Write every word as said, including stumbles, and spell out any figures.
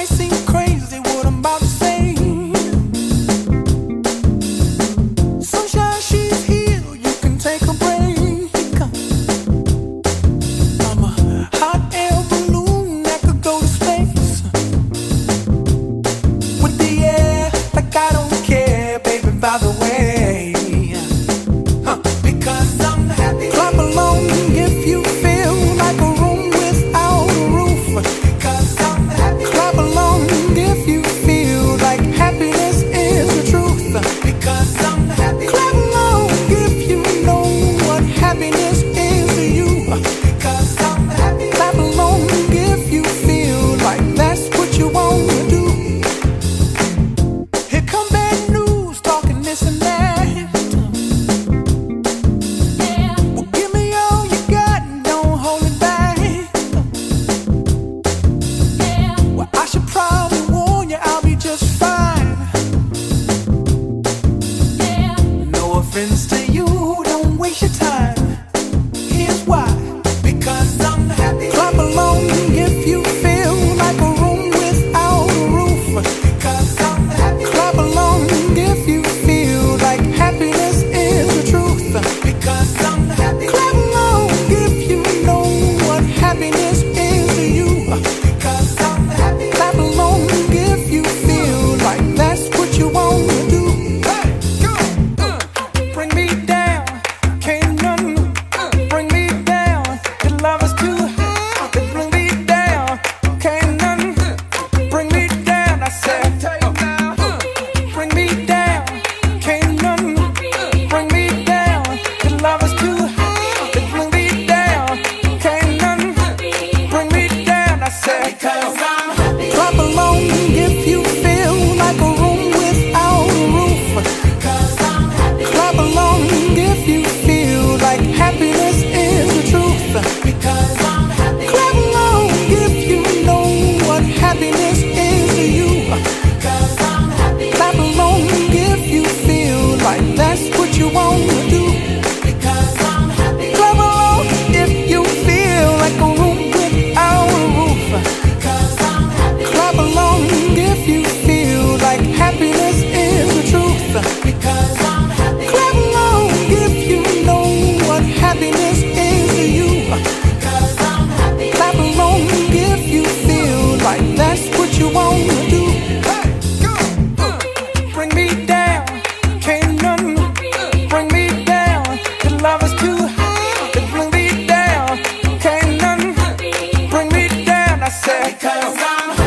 might seem crazy what I'm about to say. Sunshine, she's here, you can take a break. I'm a hot air balloon that could go to space with the air, like I don't care, baby, by the way. Huh. Because I'm happy. Clap along if you feel like a room without a roof. Because I'm happy. Clap along if you feel like happiness is the truth. Because I'm happy. Clap along if you know what happiness is to you. Because I'm happy. Clap along if you feel like that's what you want to do. Here come bad news, talking this and that. Well, give me all you got and don't hold it back. Well, I should probably warn you, I'll be just fine. No offense to you, don't waste your time. Here's why. Because I'm happy. Clap along if you feel like a room without a roof. Because I'm happy. Clap along if you feel like happiness is the truth. Because I'm happy. Clap along if you know what happiness is to you. Because I'm happy. Clap along if you feel like that's what you want to do. Hey, go! Uh, bring me down, can't none bring me down. Your love is too high. Bring me down, can't none bring me down. I said, bring me down, can't none bring me down. Your love is too high. Bring me down, can't none bring me down. I said, because I'm happy. Clap along if you feel like a room without a roof. Because I'm happy. Clap along if you feel like happiness is the truth. Because I'm happy. Clap along if you know what happiness is to you. Because I'm happy. Clap along if you feel like that's what you want to do. Because I'm happy. Clap along if you feel like a room without a roof. Because I'm happy. Clap along if you feel like happiness is the truth. Because I'm happy. Clap along if you know what happiness is to you. Because I'm happy. Clap along if you feel like that's what you want to do. Hey, go! Uh, bring me down, can't none bring me down. Your love is too high. Bring me down, can't none bring me down. I said, because I'm happy.